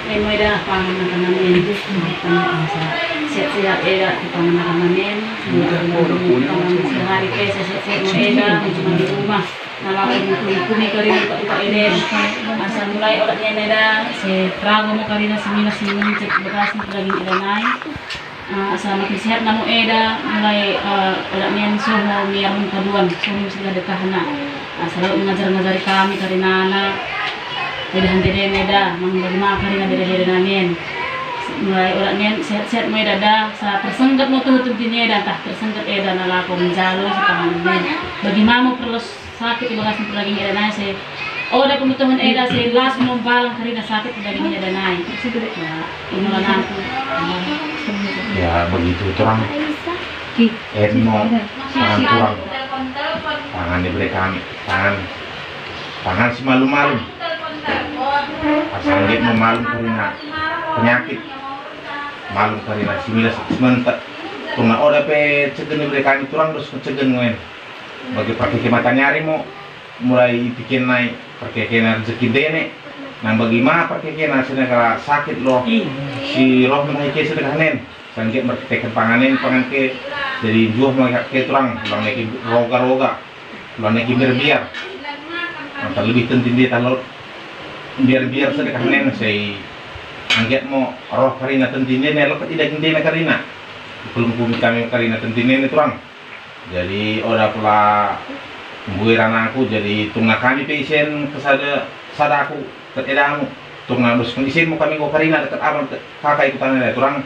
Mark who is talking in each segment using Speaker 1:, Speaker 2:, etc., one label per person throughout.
Speaker 1: mo ida panganan namin. Siap-siap ida di panganan namin. Sehari ke siap-siap mo ida cuma di rumah. Nalaman kumi kari buka ida. Asal mulai orangnya ida se prago mo kari na siminas cek bekas lagi ida naik. Asal makin sehat namu eda mulai orangnya somo miarun kaduan somo sudah dekahna. Selalu mengajar-ngajari kami karena anak tidak henti meda membagaimana karena beda-beda namin mulai orangnya sehat-sehat mau eda sa tersenggat mau tutup dini eda tah tersenggat eda nalako menjalo sa tangan bagaimana mau perlu sakit di bagas lagi eda naik saya ada kebutuhan eda saya las mau balang karena sakit lagi eda naik ini lah aku
Speaker 2: ya begitu orang mau kurang tangan diberi kami tangan si malu-malu asal dia memalu karena penyakit malu karena similas sementak tunggu orang pe cegen diberi kami turang terus cegen nguen bagi pakai kemata nyari mau mulai bikin naik pakai kena rezeki dene nah bagaimana pakai kena sedang sakit loh si roh menaiki sedang nen sanjek mertekan panganen pangan ke jadi jual mereka ke turang naiki roga naiki biar maka lebih penting dia kalau biar sedekah nen saya angkat mau roh karina tentinnya nih lo tidak tentinnya karina belum bumi kami karina tentinnya ini turang jadi orang pula buiran aku jadi tunggu kami pasien kesada aku ketedamu tunggu harus isin mau kami kau karina dekat abang kakak ikutan ada turang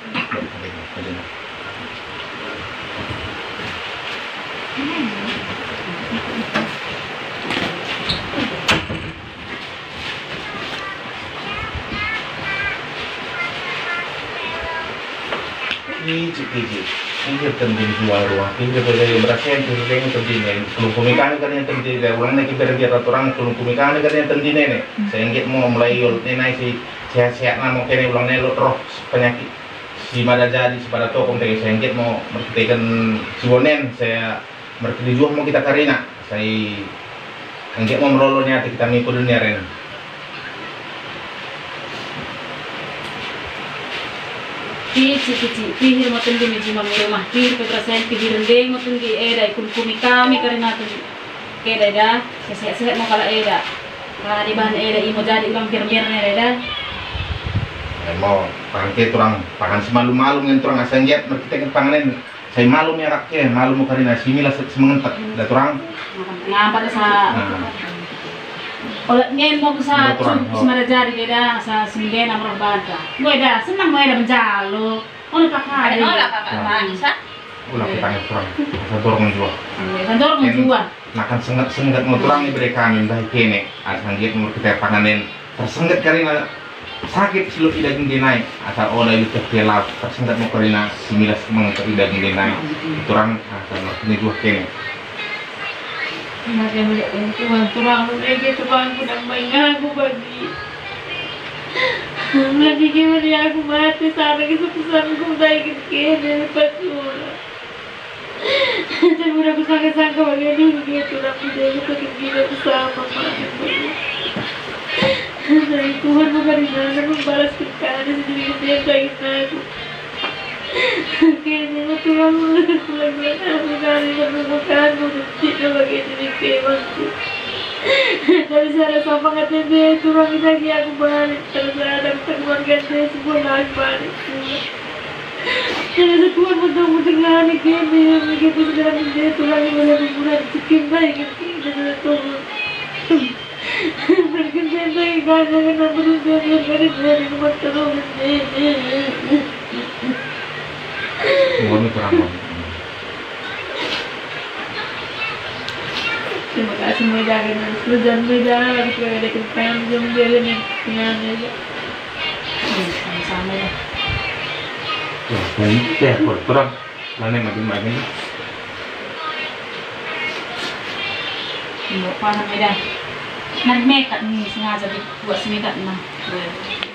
Speaker 2: ini penting jual ruang ini berbagai berasian penting pentingnya belum kumikan kan yang penting orang lagi berbiar orang belum kumikan kan yang pentingnya nih saya mau mulai naik si sehat-sehat nama kene ulang nelo roh penyakit si mana jadi pada tokom tadi saya mau merketikan sibonen saya merketi jual mau kita karina saya angkat mau merolonnya kita mikul dunia ren pihir moten di mijima rumah pihir petrasen pihir ndeng moten di eda ikun kumi kami karena tu keda eda sehat-sehat mau kala eda karena di bahan eda imo jadi ulang biar-biarnya eda mau pangke turang pangan semalu-malu ngen turang asanjat merkitekan panganen saya malu meraknya malu mau karena similas semengentak da turang ngapa sa oleh ngemong sa semara jari beda sa sembilan amroh banta gue dah senang gue dah menjalo ono kakak ada bisa ulah kita turang kantor menjual kantor menjual makan sengat mau turang diberi kami dah kene asal dia mau kita panganen tersengat karena sakit silu tidak naik asal olah itu terkelap tersengat mau karena similas mengentak tidak naik turang asal ini juga kene
Speaker 1: Naga melihat yang Tuhan turang lagi Tuhan ku nang maingan aku bagi lagi gimana aku mati sana kesepisan ku dai kene patula jadi udah aku sangka bagian dulu gitu tapi dia itu kegila bersama dari Tuhan bukan di mana membalas kekayaan sendiri dia kain aku kayaknya Tuhan mulai aku kali menemukanmu dan tidak bagian dari kewanku dari sana sama katanya dia Tuhan lagi aku balik terus ada keluarga dia semua lagi balik jadi Tuhan mudah-mudahan ngani kini begitu segera dia Tuhan yang boleh membuat sekian baik dan Tuhan berkenaan lagi karena berusaha dari rumah terus
Speaker 2: Ini kurang
Speaker 1: terima kasih semua jangan jangan beda lagi kalau ada kepengen jam dia nih dengan aja sama-sama ya
Speaker 2: ini teh kurang mana makin
Speaker 1: mau panah beda nanti mekat nih sengaja dibuat semikat nah